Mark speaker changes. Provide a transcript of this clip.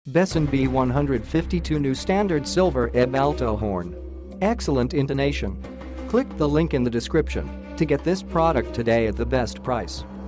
Speaker 1: Besson BE152 new standard silver ebb alto horn. Excellent intonation. Click the link in the description to get this product today at the best price.